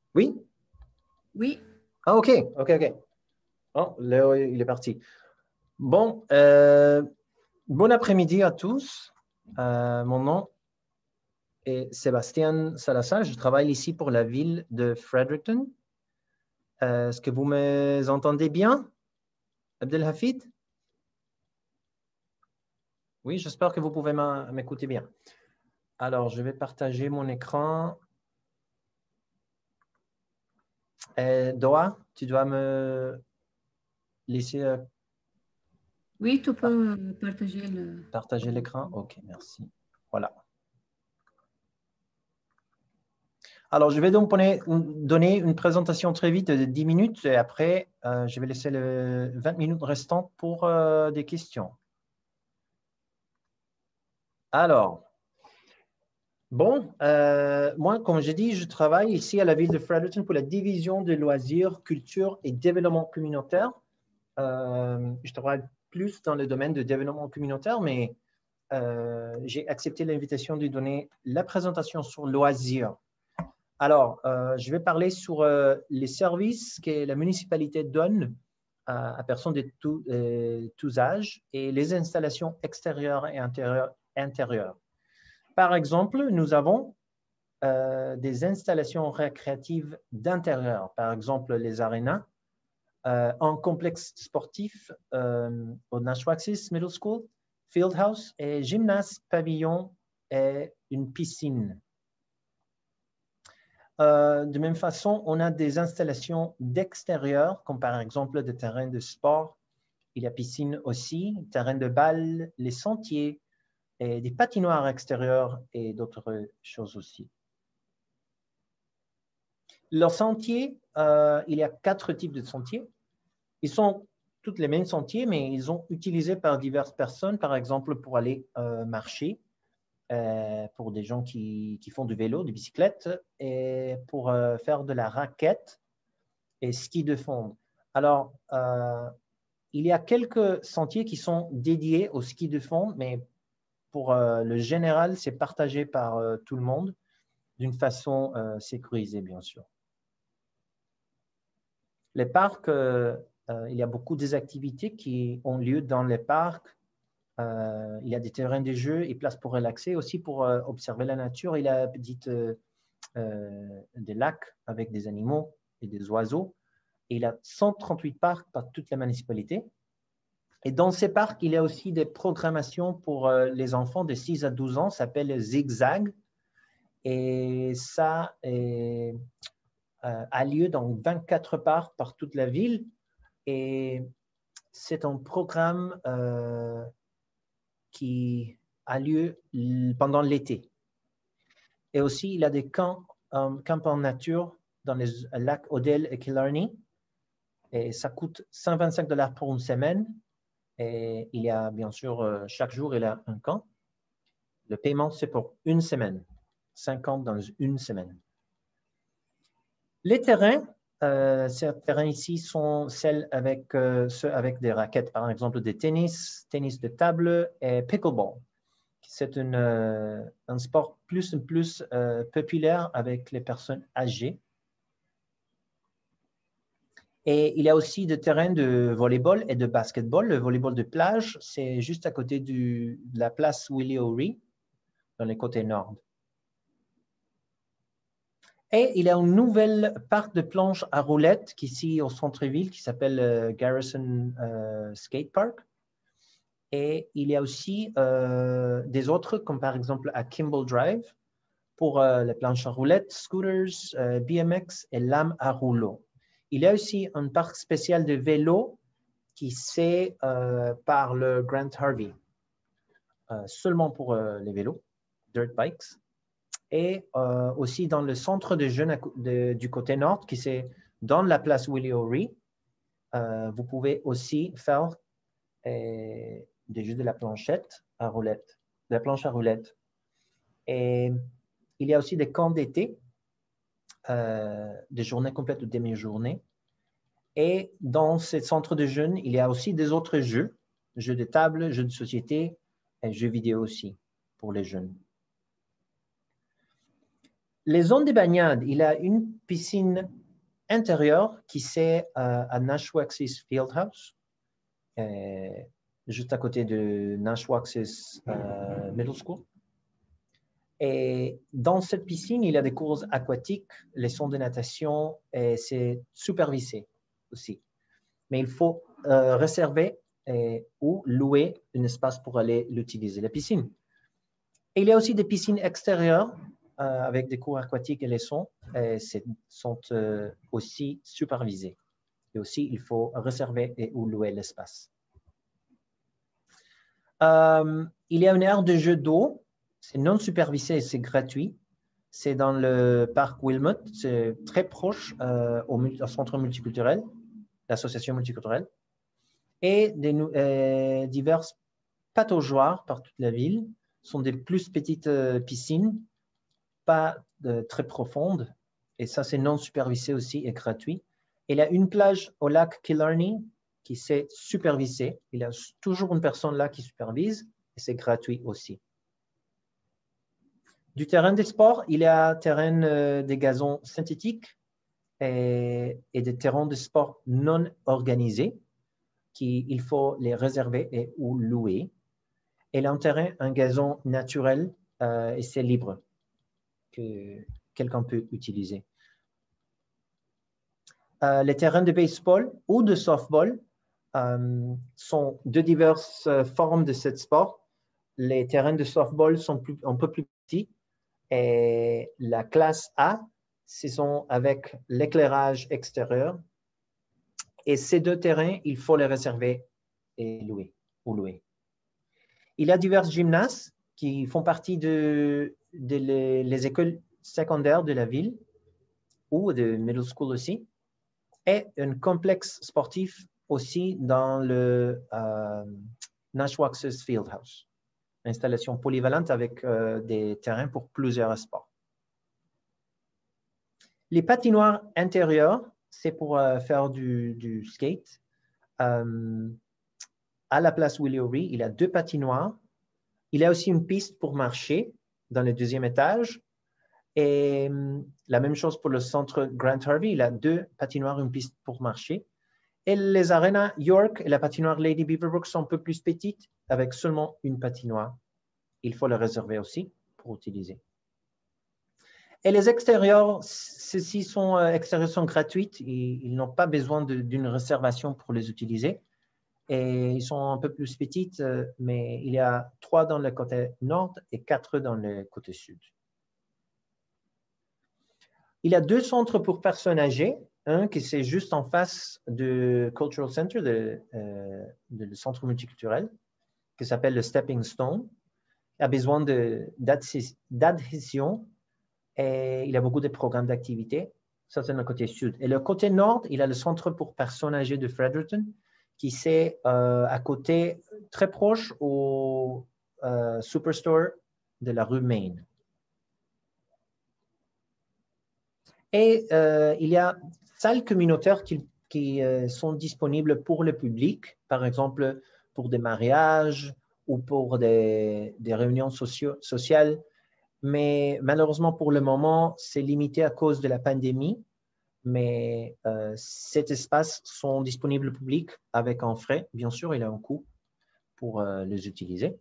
Oui? Oui, Ah, OK, OK, OK. Oh, Léo, il est parti. Bon, bon après-midi à tous. Mon nom est Sébastien Salazar. Je travaille ici pour la ville de Fredericton. Est-ce que vous m'entendez bien, Abdelhafid? Oui, j'espère que vous pouvez m'écouter bien. Alors, je vais partager mon écran. Doa, tu dois me laisser oui, tu peux partager le... partager l'écran. OK, merci. Voilà. Alors, je vais donc donner une présentation très vite de 10 minutes et après, je vais laisser les 20 minutes restantes pour des questions. Alors, bon, moi, comme j'ai dit, je travaille ici à la ville de Fredericton pour la division de loisirs, culture et développement communautaire. Je travaille plus dans le domaine de développement communautaire, mais j'ai accepté l'invitation de donner la présentation sur loisirs. Alors, je vais parler sur les services que la municipalité donne à personnes de tous âges et les installations extérieures et intérieures. Par exemple, nous avons des installations récréatives d'intérieur, par exemple les arénas, un complexe sportif au Nashwacksis Middle School, Fieldhouse et gymnase, pavillon et une piscine. De même façon, on a des installations d'extérieur, comme par exemple des terrains de sport. Il y a piscine aussi, terrain de balle, les sentiers, et des patinoires extérieures et d'autres choses aussi. Leurs sentiers, il y a 4 types de sentiers. Ils sont tous les mêmes sentiers, mais ils sont utilisés par diverses personnes, par exemple pour aller marcher, pour des gens qui font du vélo, du bicyclette, et pour faire de la raquette et ski de fond. Alors, il y a quelques sentiers qui sont dédiés au ski de fond, mais pour le général, c'est partagé par tout le monde d'une façon sécurisée, bien sûr. Les parcs, il y a beaucoup d'activités qui ont lieu dans les parcs. Il y a des terrains de jeu et places pour relaxer, aussi pour observer la nature. Il y a des lacs avec des animaux et des oiseaux. Et il y a 138 parcs par toute la municipalité. Et dans ces parcs, il y a aussi des programmations pour les enfants de 6 à 12 ans, ça s'appelle Zigzag. Et ça a lieu dans 24 parcs par toute la ville. Et c'est un programme qui a lieu pendant l'été. Et aussi, il y a des camps en nature dans les lacs Odell et Killarney. Et ça coûte 125 $ pour une semaine. Et il y a bien sûr, chaque jour, il y a un camp. Le paiement, c'est pour une semaine. 50 dans une semaine. Les terrains, ces terrains ici sont ceux avec des raquettes, par exemple des tennis de table et pickleball. C'est un sport plus en plus populaire avec les personnes âgées. Et il y a aussi des terrains de volleyball et de basketball. Le volleyball de plage, c'est juste à côté de la place Willie O'Ree, dans les côtés nord. Et il y a un nouvel parc de planches à roulettes ici au centre-ville qui s'appelle Garrison Skate Park. Et il y a aussi des autres, comme par exemple à Kimball Drive, pour les planches à roulettes, scooters, BMX et lames à rouleau. Il y a aussi un parc spécial de vélos qui c'est par le Grant Harvey, seulement pour les vélos, dirt bikes. Et aussi dans le centre de jeunes du côté nord, qui c'est dans la place Willie O'Ree, vous pouvez aussi faire des jeux de la planchette à roulettes, de la planche à roulettes. Et il y a aussi des camps d'été, des journées complètes ou demi-journées. Et dans ces centres de jeunes, il y a aussi des autres jeux, jeux de table, jeux de société et jeux vidéo aussi pour les jeunes. Les zones de baignade, il y a une piscine intérieure qui c'est à Nashwacksis Fieldhouse, juste à côté de Nashwacksis Middle School. Et dans cette piscine, il y a des cours aquatiques, leçons de natation, et c'est supervisé aussi. Mais il faut réserver ou louer un espace pour aller l'utiliser, la piscine. Et il y a aussi des piscines extérieures avec des cours aquatiques et leçons, sont aussi supervisées. Et aussi, il faut réserver et ou louer l'espace. Il y a une aire de jeu d'eau, c'est non supervisé et c'est gratuit. C'est dans le parc Wilmot, c'est très proche au centre multiculturel, l'association multiculturelle, et divers pataugeoires par toute la ville. Sont des plus petites piscines, pas très profondes, et ça c'est non supervisé aussi et gratuit. Il y a une plage au lac Killarney qui c'est supervisé. Il y a toujours une personne là qui supervise et c'est gratuit aussi. Du terrain de sport, il y a terrain des gazons synthétiques et des terrains de sport non organisés qu'il faut les réserver et ou louer. Et un terrain, un gazon naturel et c'est libre que quelqu'un peut utiliser. Les terrains de baseball ou de softball sont de diverses formes de ce sport. Les terrains de softball sont un peu plus petits et la classe A, ce sont avec l'éclairage extérieur. Et ces deux terrains, il faut les réserver et louer ou louer. Il y a divers gymnases qui font partie les écoles secondaires de la ville ou de middle school aussi, et un complexe sportif aussi dans le Nashwacksis Fieldhouse, installation polyvalente avec des terrains pour plusieurs sports. Les patinoires intérieures, c'est pour faire du skate. À la place Willie O'Ree, il y a 2 patinoires. Il y a aussi une piste pour marcher dans le 2e étage. Et la même chose pour le centre Grant Harvey. Il y a 2 patinoires, une piste pour marcher. Et les arénas York et la patinoire Lady Beaverbrook sont un peu plus petites, avec seulement une patinoire. Il faut le réserver aussi pour utiliser. Et les extérieurs, ceux-ci sont gratuits. Ils n'ont pas besoin d'une réservation pour les utiliser. Et ils sont un peu plus petites, mais il y a 3 dans le côté nord et 4 dans le côté sud. Il y a 2 centres pour personnes âgées. Un qui c'est juste en face du Cultural Center, le centre multiculturel, qui s'appelle le Stepping Stone. Il a besoin d'adhésion et il y a beaucoup de programmes d'activité. Ça, c'est le côté sud. Et le côté nord, il y a le centre pour personnes âgées de Fredericton, qui c'est à côté, très proche au Superstore de la rue Main. Et il y a salles communautaires qui sont disponibles pour le public, par exemple pour des mariages ou pour des réunions sociales. Mais malheureusement, pour le moment, c'est limité à cause de la pandémie. Mais ces espaces sont disponibles au public avec un frais. Bien sûr, il y a un coût pour les utiliser.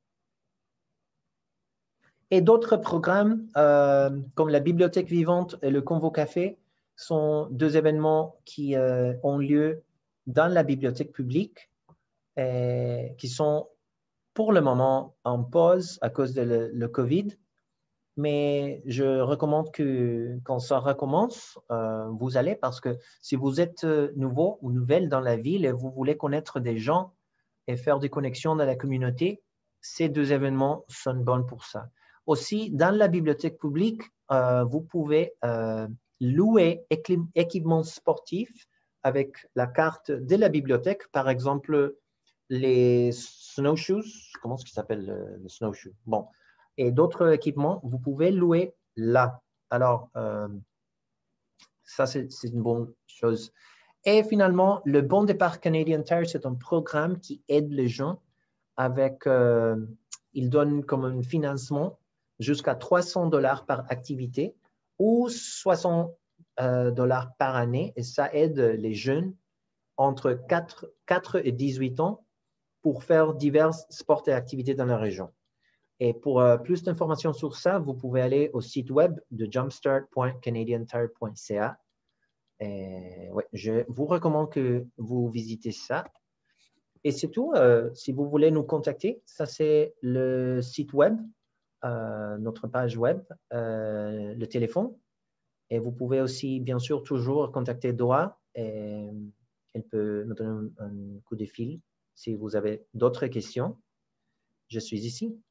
Et d'autres programmes comme la bibliothèque vivante et le Convo Café sont 2 événements qui ont lieu dans la bibliothèque publique et qui sont pour le moment en pause à cause de le COVID. Mais je recommande que quand ça recommence, vous allez parce que si vous êtes nouveau ou nouvelle dans la ville et vous voulez connaître des gens et faire des connexions dans la communauté, ces 2 événements sont bons pour ça. Aussi, dans la bibliothèque publique, vous pouvez louer équipements sportifs avec la carte de la bibliothèque. Par exemple, les snowshoes. Comment est-ce qu'il s'appelle le snowshoe? Bon. Et d'autres équipements, vous pouvez louer là. Alors, ça, c'est une bonne chose. Et finalement, le Bon Départ Canadian Tire, c'est un programme qui aide les gens avec, il donne comme un financement jusqu'à $300 par activité ou 60 dollars par année. Et ça aide les jeunes entre 4 et 18 ans pour faire divers sports et activités dans la région. Et pour plus d'informations sur ça, vous pouvez aller au site web de jumpstart.canadiantire.ca. Ouais, je vous recommande que vous visitez ça. Et c'est tout. Si vous voulez nous contacter, ça c'est le site web, notre page web, le téléphone. Et vous pouvez aussi, bien sûr, toujours contacter Dora. Et elle peut nous donner un coup de fil si vous avez d'autres questions. Je suis ici.